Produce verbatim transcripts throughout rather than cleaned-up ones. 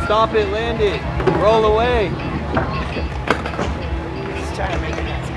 stop it, land it, roll away. Just trying to make it nice.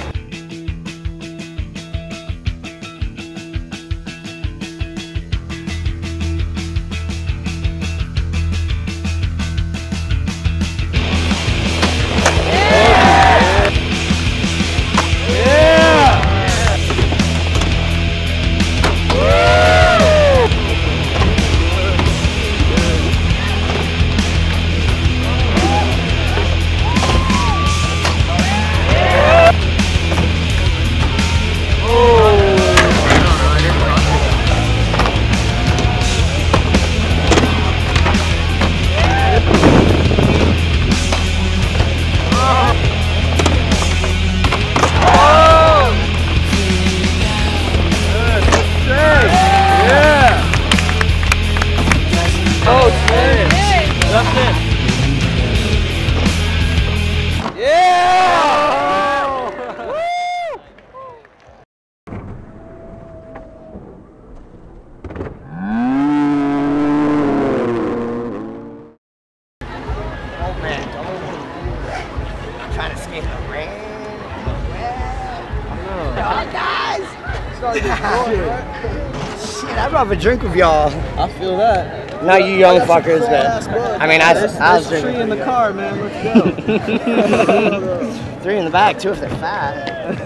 Shit, I'd rather drink with y'all. I feel that. No, you young fuckers, man. I mean, I, there's, I was there's drinking. three in the car, man. Let's go. Three in the back, two if they're fat.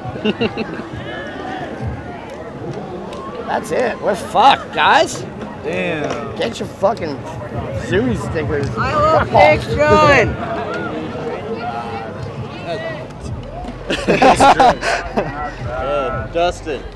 That's it. We're fucked, guys. Damn. Get your fucking Zooey stickers. I love Nick's John. uh, Dustin.